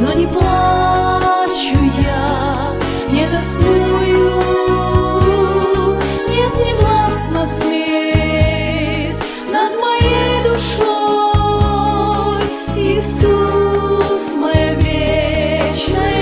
но не плачу я, не тоскую, нет, не властна смерть над моей душой. Иисус, моя вечная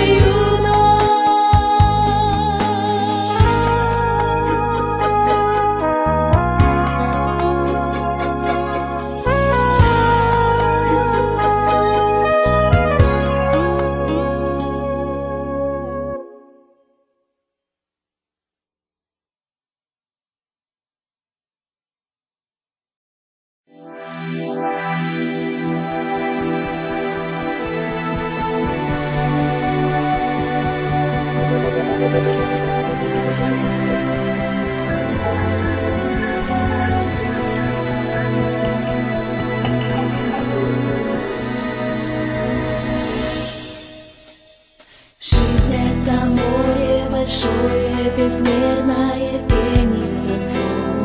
большое, безмерное пенится сон.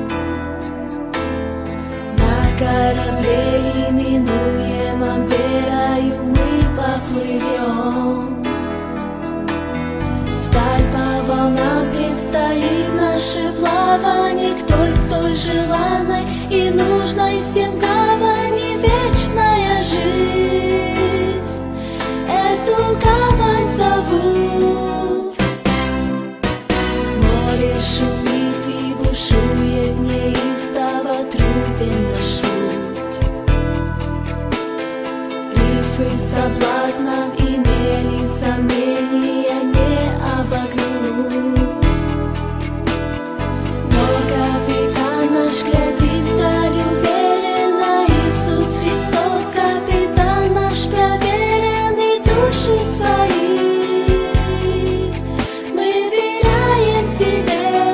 На корабле именуемом верою мы поплывем. Вдаль по волнам предстоит наше плавание к той столь желанной и нужной всем гавани. Вечная жизнь, эту гавань зовут. Шумит и бушует, неистово труден наш путь. Рифы соблазнов и мели сомнения не обогнуть. Но капитан наш глядит вдаль уверенно. Иисус Христос, капитан наш проверенный, души свои мы веряем Тебе.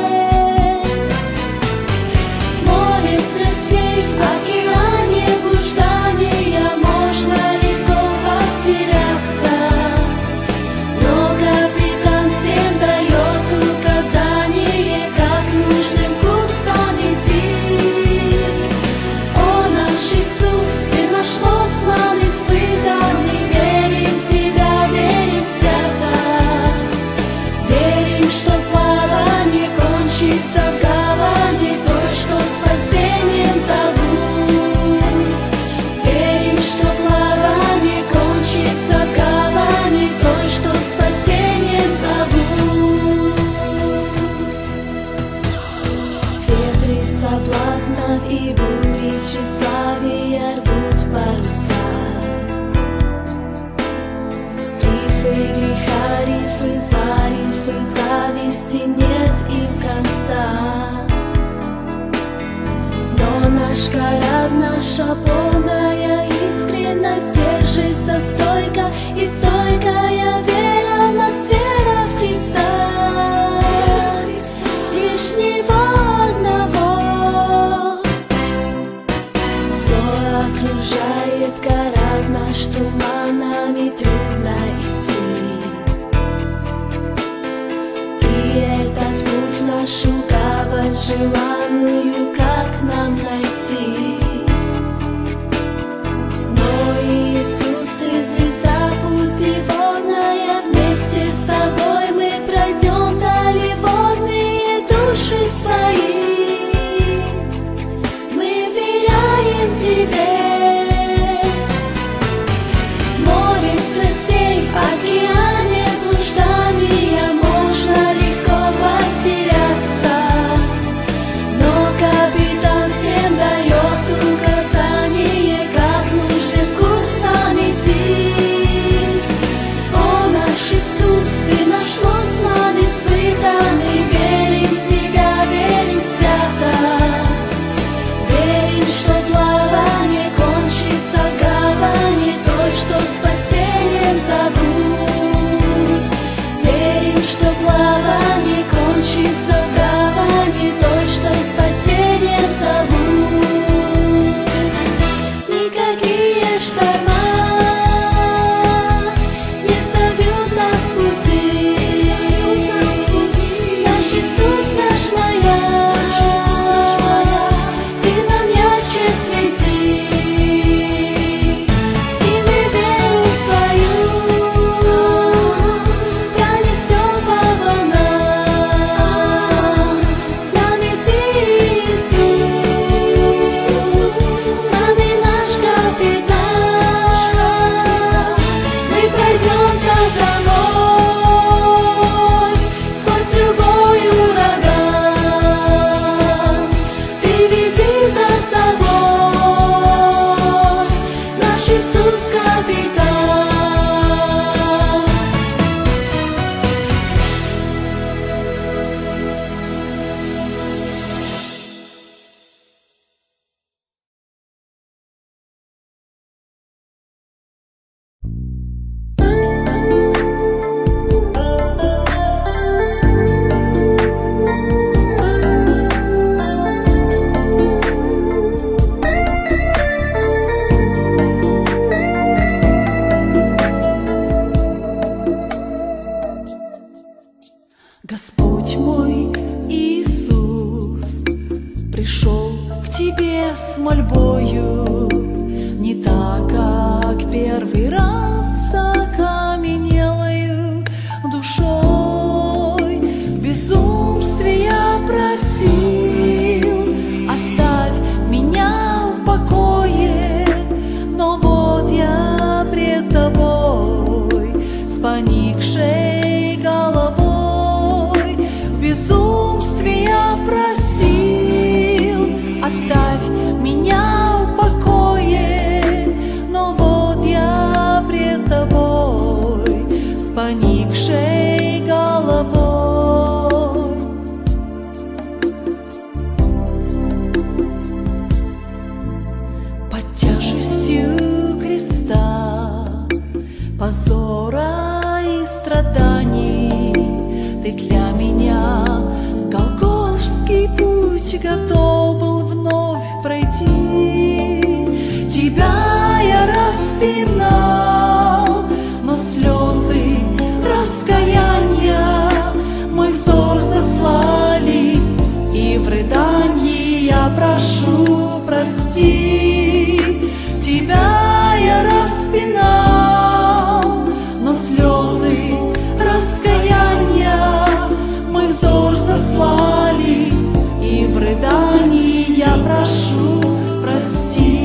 И бури тщеславия рвут паруса. Рифы греха, рифы зла, рифы зависти, нет им конца. Но наш корабль, наша полная искренность держится стойко, и стойкая вера в нас, вера в Христа. Лишнего одного окружает корабль наш, туманами трудно идти. И этот путь в нашу гавань желанную как нам найти? Но Иисус, Ты звезда путеводная, вместе с Тобой мы пройдем дали водные души свои. Тебе море страстей, океане блуждания, можно легко потеряться, но как солнца домой, сквозь любой ураган. Ты веди за собой, наш Иисус капитан. Господь мой Иисус пришел к тебе с мольбою, не так, как первый раз, с окаменелою душой. В безумстве я просил, оставь меня в покое, но вот я пред тобой с поникшей головой. В безумстве я просил, оставь меня в покое, но вот я пред тобой с поникшей головой. Под тяжестью креста, позора и страданий ты для меня голгофский путь готов был вновь пройти. Тебя я распинал, но слезы раскаяния мой взор заслали, и в рыдании я прошу прости. Тебя я распинал, но слезы раскаяния мой взор заслали, и в рыдании я прошу прости.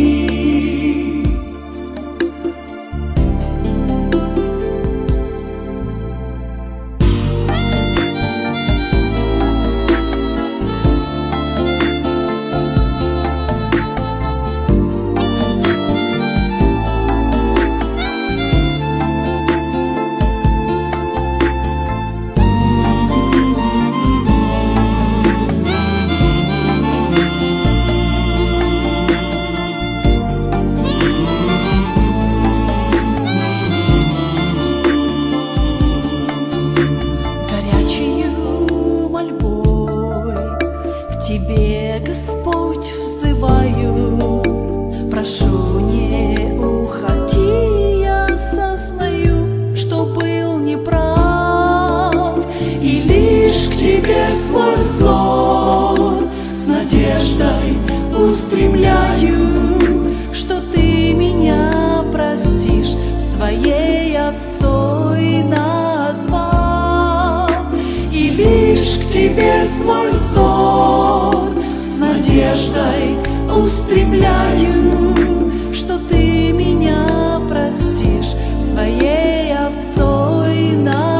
Тебе, Господь, взываю, прошу, не уходи, я сознаю, что был неправ, и лишь к Тебе свой взор с надеждой устремляю, что Ты меня простишь, своей овцой назвав, и лишь к Тебе свой взор с надеждой устремляю, что Ты меня простишь, своей овцой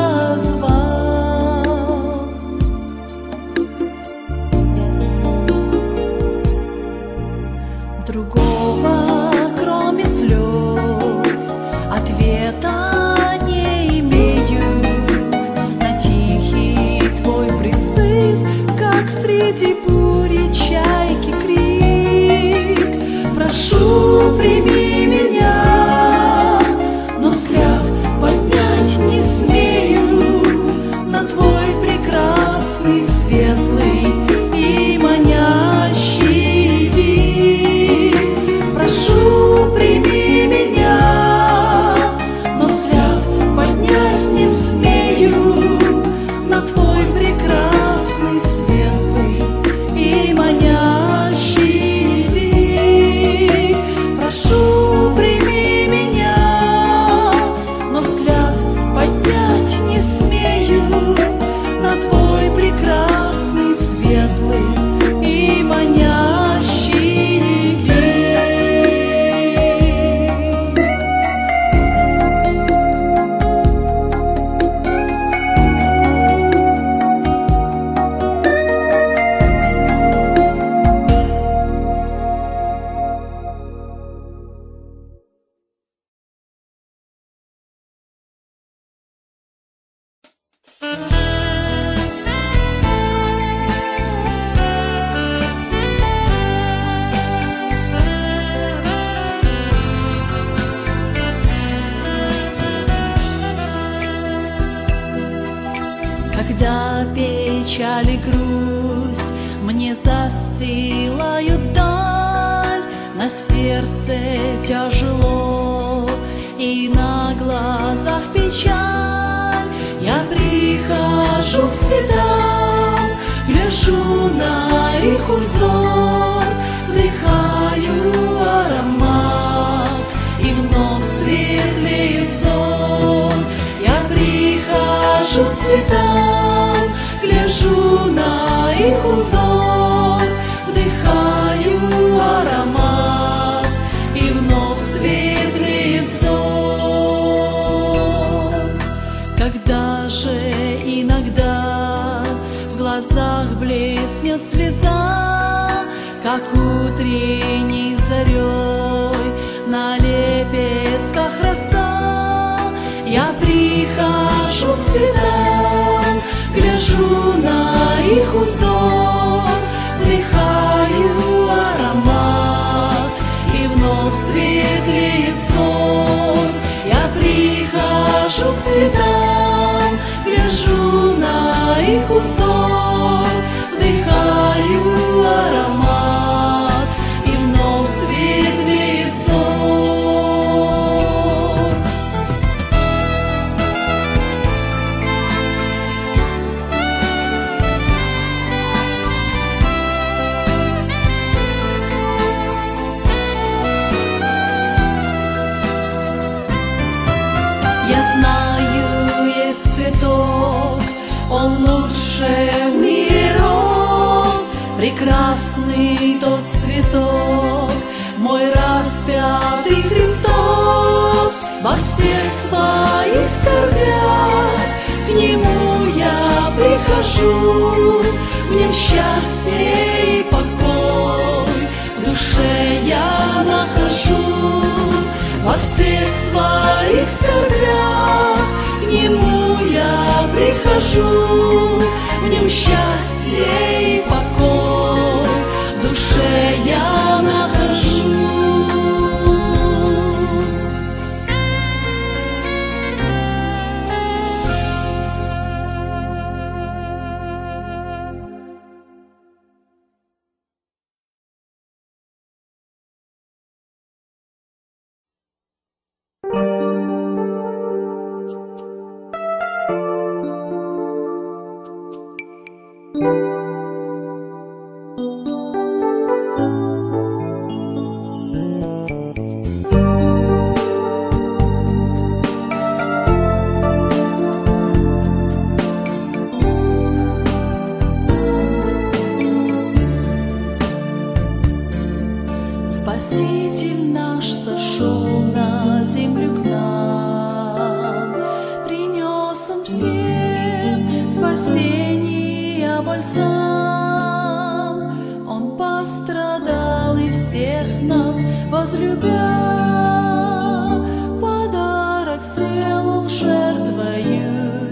назвав. Другого, кроме слез, ответа не имею на тихий Твой призыв, как среди бури чайки крик. Прошу Когда печаль и грусть мне застилают даль, на сердце тяжело и на глазах печаль, я прихожу к цветам, гляжу на их узор, вдыхаю аромат, и вновь светлеет взор. Я прихожу к цветам, гляжу на их узор, вдыхаю аромат, и вновь светлеет взор. Когда же иногда в глазах блеснет слеза, как утренней зарей на лепестках роса, я прихожу к цветам, гляжу на их узор, вдыхаю аромат, и вновь светлеет взор. Я прихожу к цветам, гляжу на их узор, вдыхаю аромат, и вновь светлеет взор. Я знаю, есть цветок, он лучше в мире рос, прекрасный тот цветок, мой распятый Христос. Во всех своих скорбях к Нему я прихожу, в Нем счастье и покой в душе я нахожу. Во всех своих скорбях к Нему я прихожу, в Нем счастье и покой в душе я нахожу. Спаситель наш сошел на землю к нам, принес Он всем спасение бальзам. Он пострадал и всех нас возлюбя, подарок сделал жертвою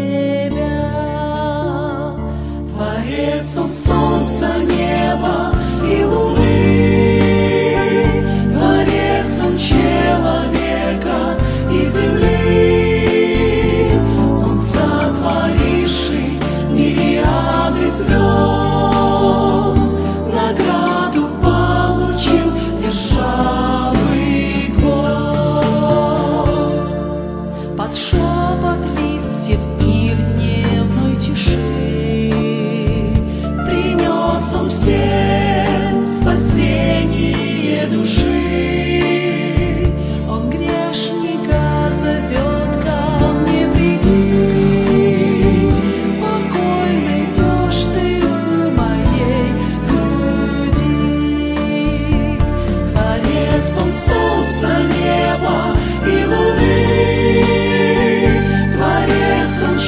себя. Творец Он солнца, неба и луны, Творец Он человека и земли, Он сотворивший мириады звезд, награду получил ржавый гвоздь. Под шепот листьев и в дневной тиши принес Он всем спасение души. Он грешника зовет: ко мне приди, покой найдешь ты в моей груди. Творец Он солнца, неба и луны, Творец Он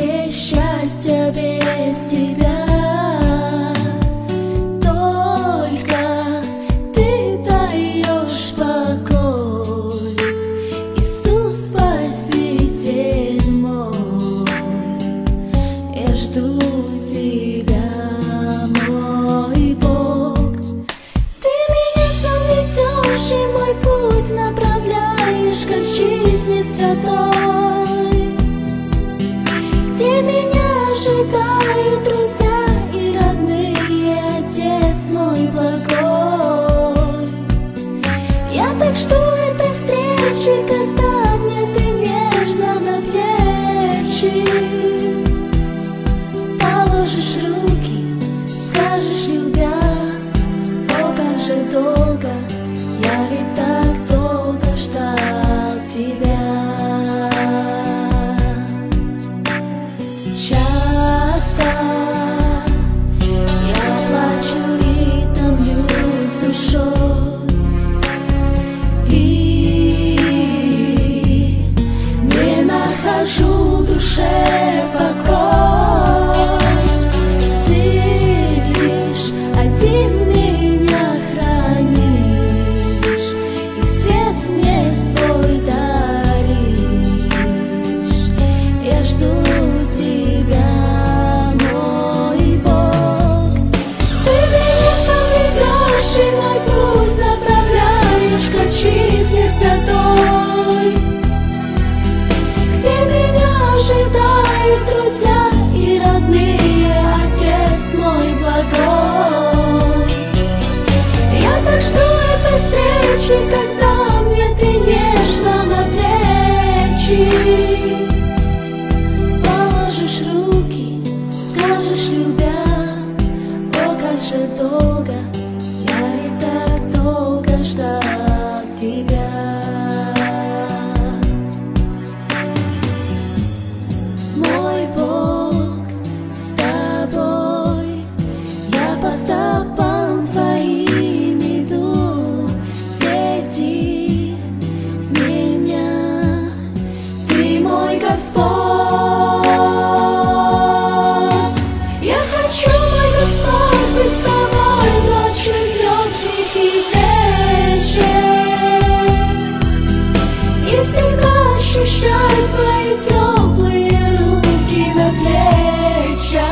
земле счастья без тебя. Только ты даешь покой, Иисус, Спаситель мой. Я жду тебя, мой Бог. Ты меня сам ведешь и мой путь направляешь к отчизне святой, где меня ожидают друзья и родные, Отец мой благой. Я так жду этой встречи, когда мне ты нежно на плечи положишь руки, скажешь, любя: о, как же долго, я ведь так долго ждал тебя. Часто я плачу и томлюсь душой, и не нахожу в душе покой. Ты лишь один меня хранишь, и свет мне свой даришь. Я жду тебя, мой Бог. Ты меня сам ведешь и мой путь направляешь к отчизне святой, где меня ожидают друзья и родные, Отец мой благой. Я так жду этой встречи, когда мне ты нежно на плечи положишь руки, скажешь, любя: о, как же долго, я ведь так долго ждал тебя. Мой Бог, с тобой я по стопам твоим иду. Веди меня, ты мой Господь. Я хочу, мой Господь, быть с тобой ночью и днем в тихий вечер, и всегда ощущать твои теплые руки на плечах,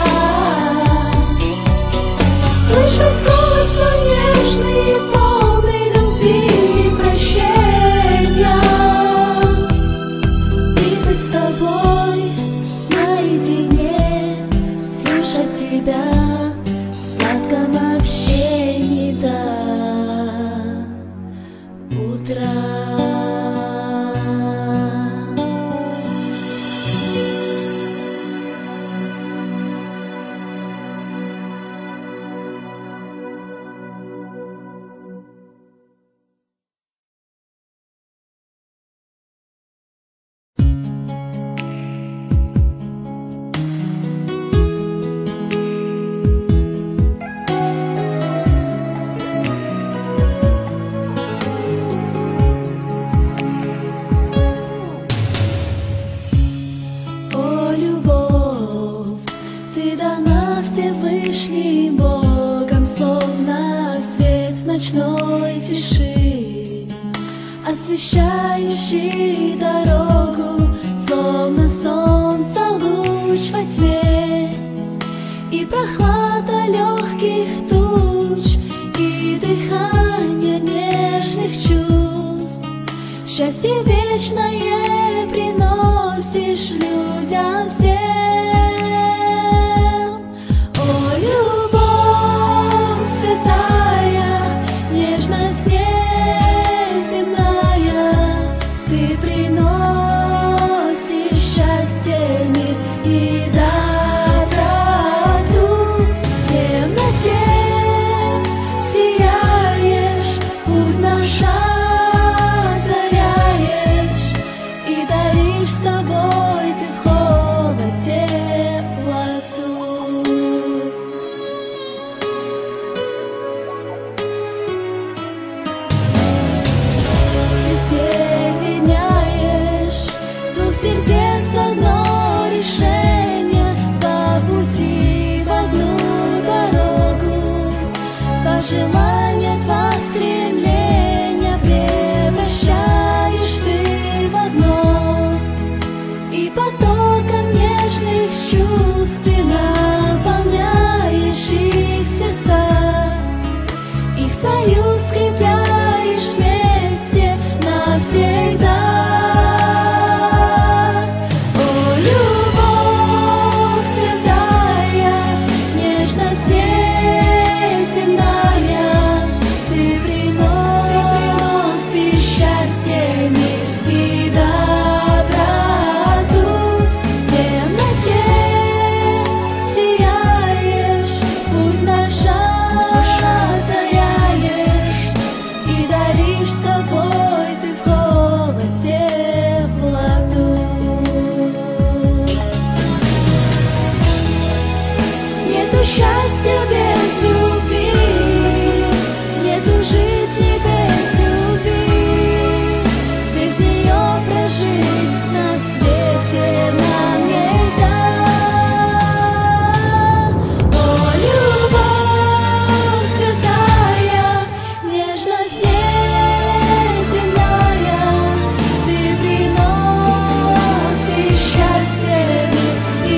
слышать голос твой нежный и полный любви и прощения, и быть с тобой наедине, слушать тебя в сладком общении до утра. О, любовь, ты дана Всевышним Богом, словно свет в ночной тиши, освещающий дорогу, словно солнце луч во тьме, и прохлада легких туч, и дыхание нежных чувств. Счастье вечное приносишь людям всем. О, любовь святая, нежность неземная, ты приносишь счастье, мир и доброту. В темноте сияешь, путь наш озаряешь, и даришь с собой ты вход. чувств ты наполняешь их сердца, их союз скрепляешь вместе навсегда. Счастья без любви, нету жизни без любви, без нее прожить на свете нам нельзя. О, любовь святая, нежность неземная, ты приносишь счастье и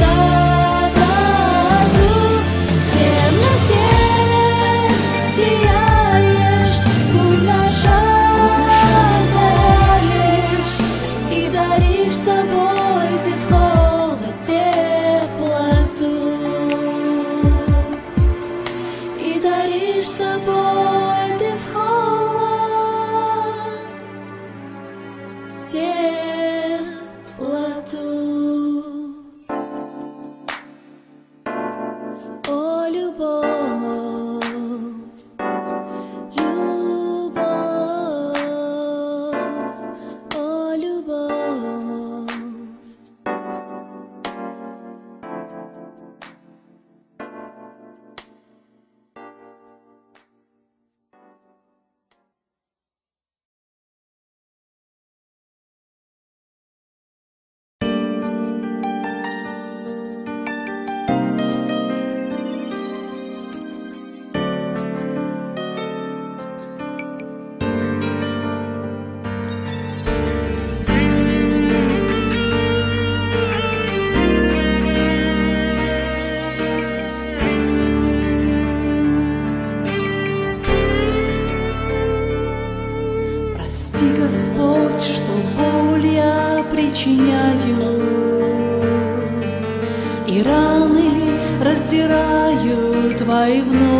прости, Господь, что боль я причиняю, и раны раздираю Твои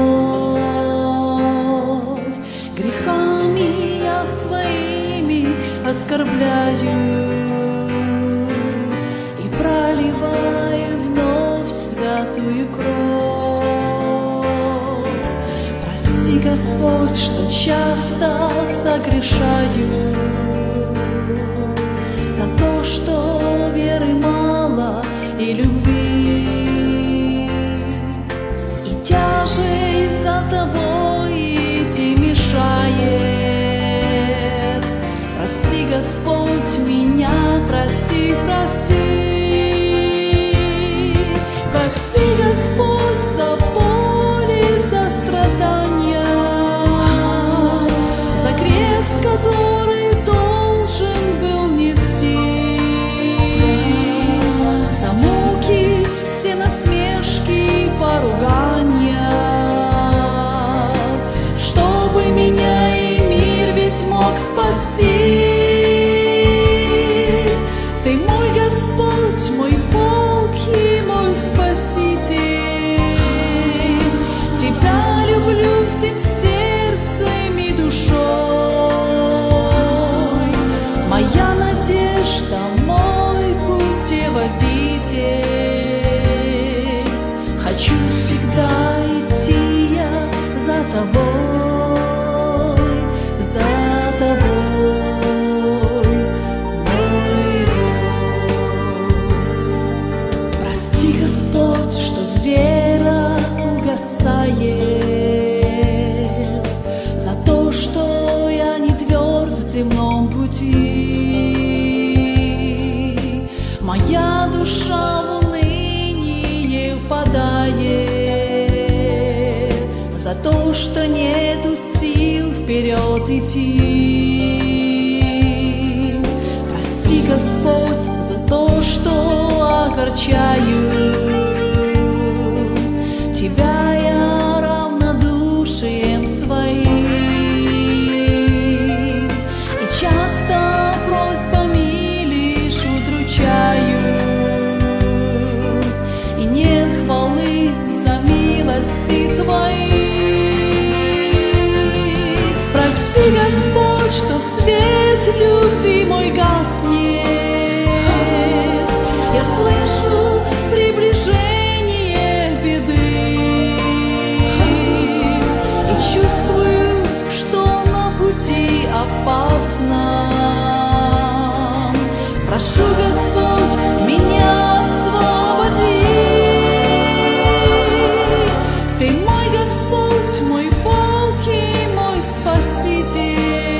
вновь. Грехами я своими оскорбляю и проливаю вновь святую кровь. Прости, Господь, что часто согрешаю, за то, что веры мало и любви, и тяжесть за Тобой идти мешает. Прости, Господь, меня, прости, прости. Прости, Господь, за боль и за страдания, за крест, который должен был нести, за муки, все насмешки и поругания, чтобы меня и мир ведь мог спасти. Ты мой Господь, мой Бог и мой Спаситель. Тебя люблю всем сердцем и душой. Моя надежда, мой путеводитель. Хочу всегда идти я за Тобой, за Тобой, мой Бог. Прости, Господь, что вера угасает, за то, что я не тверд в земном пути. Моя душа в уныние впадает, за то, что нету сил вперед идти. Прости, Господь, за то, что огорчаю. Тебя я равнодушием своим и часто просьбами лишь удручаю. И нет хвалы за милости Твои. Прости, Господь, что свет любви мой гаснет. Я слышу приближение беды и чувствую, что на пути опасно. Прошу, Господь, меня освободи. Ты мой Господь, мой Бог и мой Спаситель.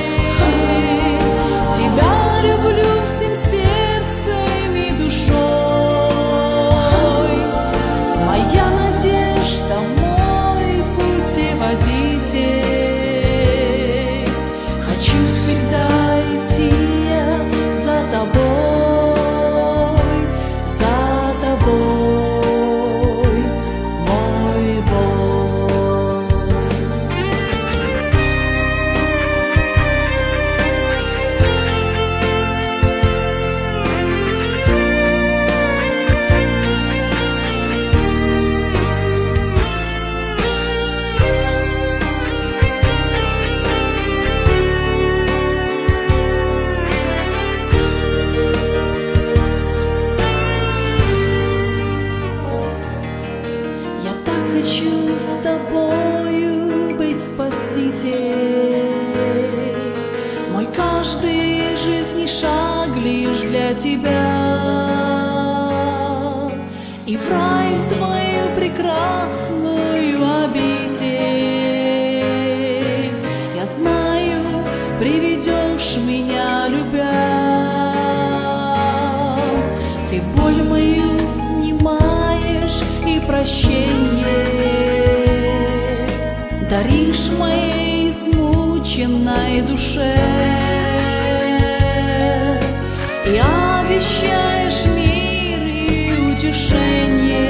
Тебя люблю всем сердцем и душой. Моя надежда, мой путеводитель. Хочу всегда идти я за Тобой, мой Бог. Я так хочу с Тобою быть, Спаситель. Мой каждый жизни шаг лишь для Тебя. И в рай в Твою прекрасную обитель, я знаю, приведешь меня, любя. Ты боль мою снимаешь и прощение даришь моей измученной душе. И обещаешь мир и утешение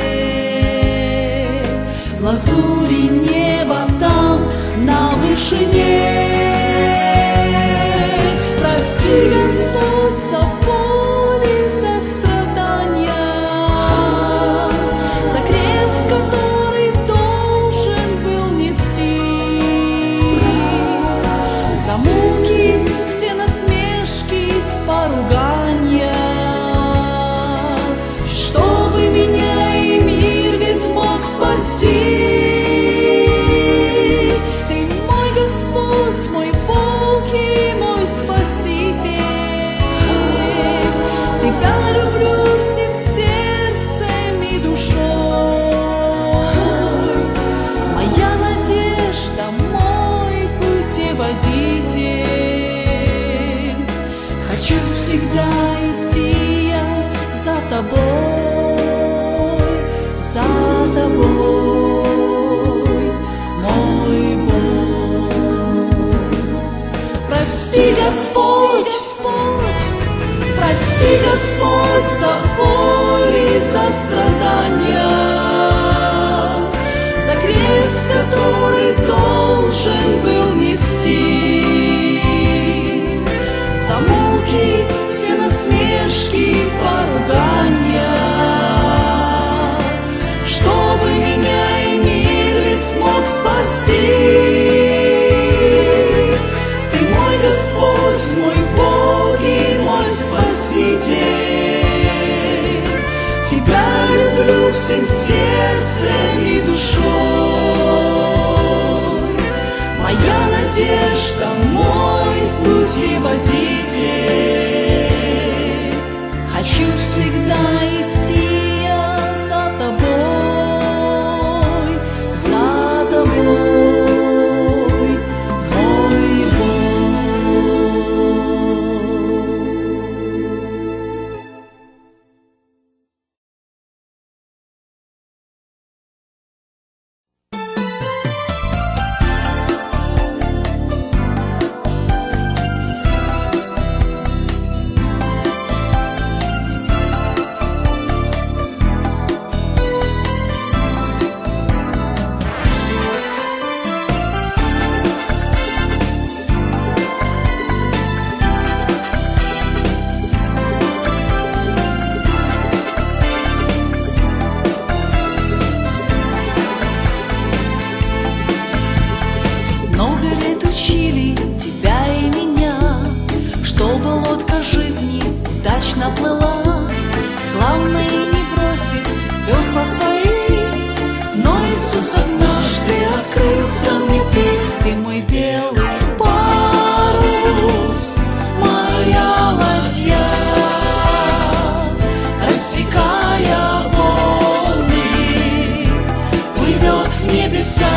в лазури неба там на вышине. Прости, Господь, за боли, за страдания, за крест, который должен был нести, за муки, все насмешки, поругания, чтобы меня и мир весь смог спасти. Ты мой Господь, мой Бог и мой Спаситель. Тебя люблю всем сердцем и душой. Моя надежда, мой путеводитель. Хочу всегда идти я за Тобой, мой Бог. Прости, Господь, прости, Господь, за боли, за страдания, за крест, который должен был нести, за муки, все насмешки, поругания, чтобы меня и мир весь смог спасти. Ты мой Господь, мой Бог и мой Спаситель. Тебя люблю всем сердцем и душой. Моя надежда, мой путеводитель. Хочу всегда идти я за Тобой. удачно плыла. Главное не бросить весла свои, но Иисус однажды открылся мне. Ты мой белый парус, моя ладья, рассекая волны, плывет в небеса.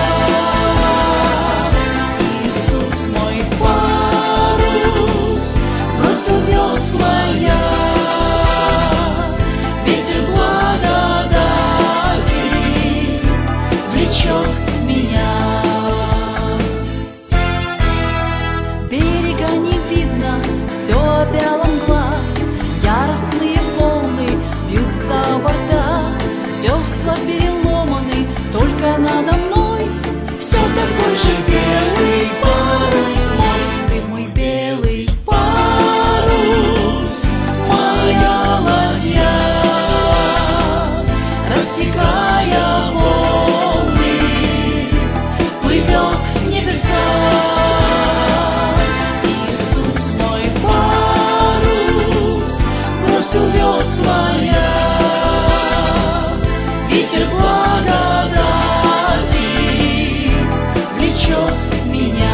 Иисус мой парус, бросил весла я, ветер благодати влечет меня. Берега не видно, все опяла мгла, яростные волны бьются о борта, весла переломаны, только надо мной все такой же белый парус мой. Ты мой белый парус, моя ладья, рассекая волны, плывет в небеса. Иисус мой парус, бросил весла я, ветер благодати влечет меня.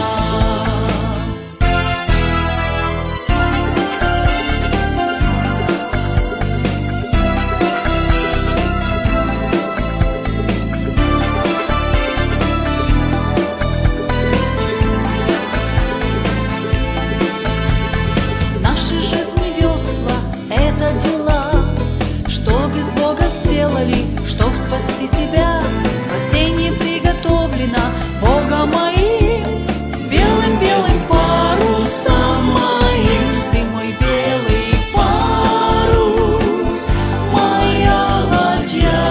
Наши жизни весла — это дела, что без Бога сделали, чтоб спасти себя. Спасение приготовлено Богом моим, белым-белым парусом моим. Ты мой белый парус, моя ладья,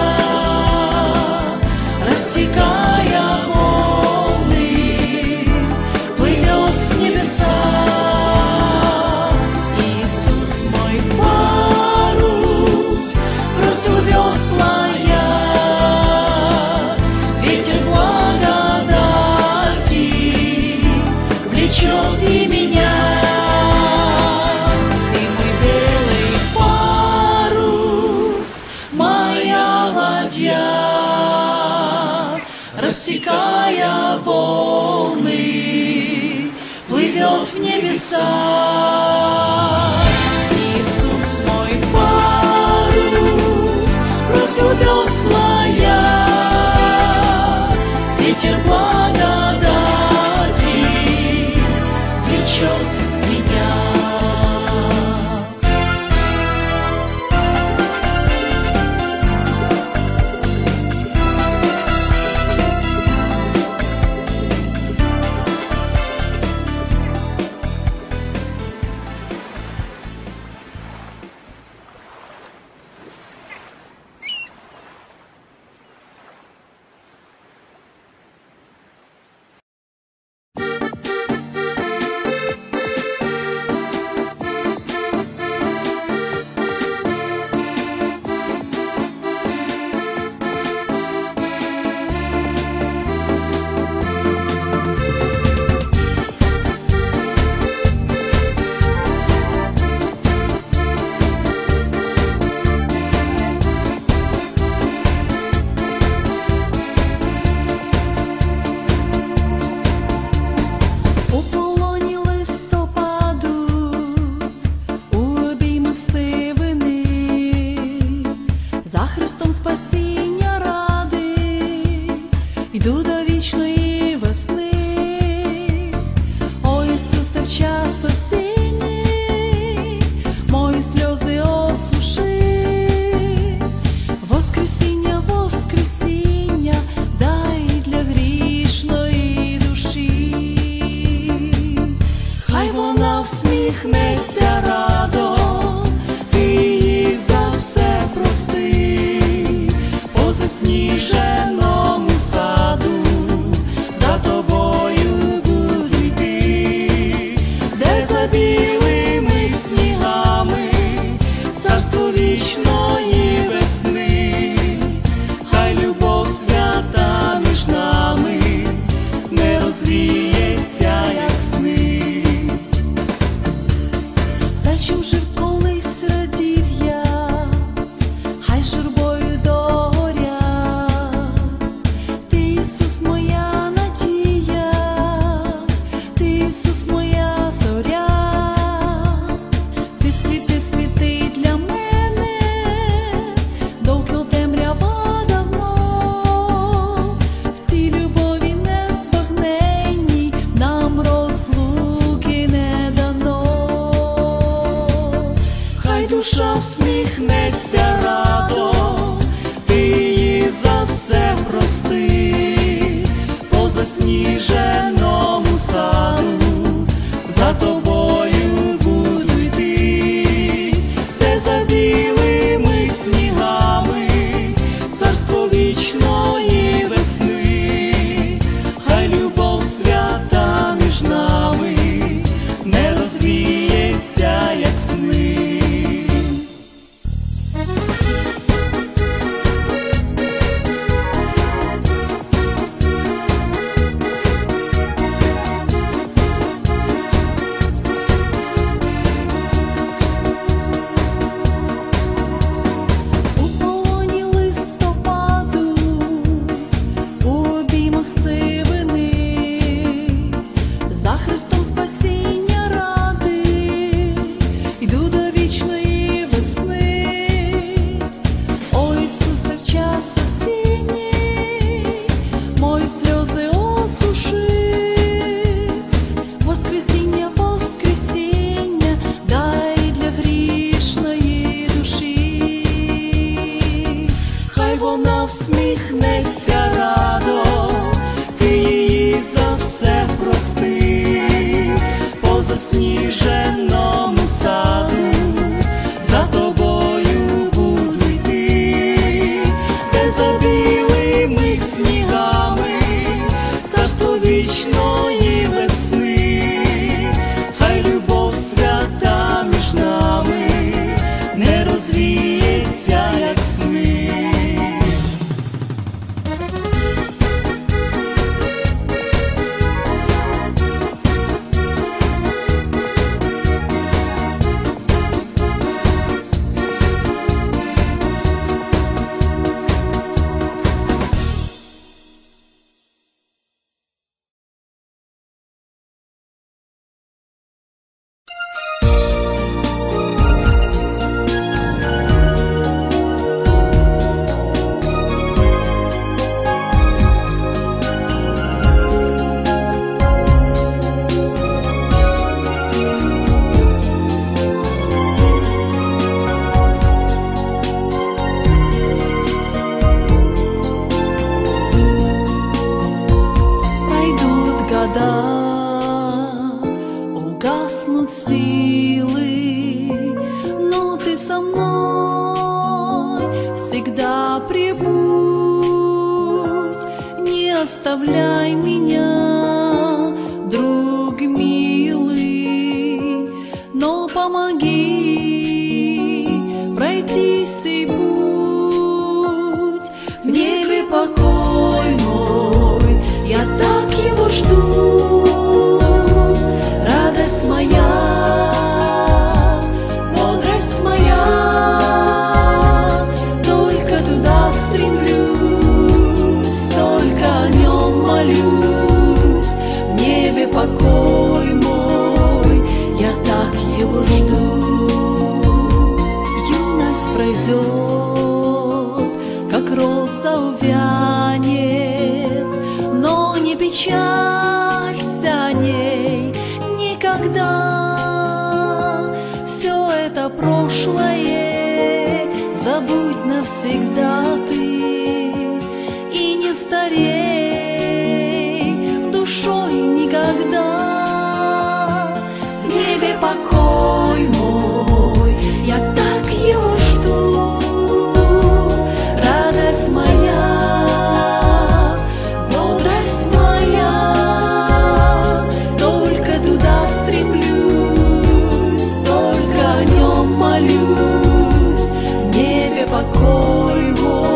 рассекая волны, плывет в небеса. Иисус мой парус, бросил весла я, ветер благодати влечет и меня. Ты мой белый парус, моя ладья, рассекая волны, плывет в небеса. Иисус мой парус, бросил весла я, ветер благодати влечет меня. душа всміхнеться радо, ти її за все прости, по засніженому саду, за тобою буду йти, де за білими снігами царство вічної весни, хай любов свята між нами не розвіється, як сни. Вона всміхнеться радо, ти її за все прости, по засніженому саду, за тобою буду йти, де за білими снігами царство вічної весни, хай любов свята між нами не розвіється, як сни. Угаснут силы, но ты со мной всегда прибудь, не оставляй меня, друг милый, но помоги пройти сей путь. В небе покой мой, я так его жду. Радость моя, бодрость моя, только туда стремлюсь, только о нем молюсь. В небе покой мой, я так его жду. Юность пройдет, как роза увянет, но не печалься о ней никогда. Все это прошлое забудь навсегда ты, и не старей душой никогда. В небе покой мой, я так его жду. Радость моя, бодрость моя, только туда стремлюсь, только о нем молюсь. В небе покой мой.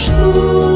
жду.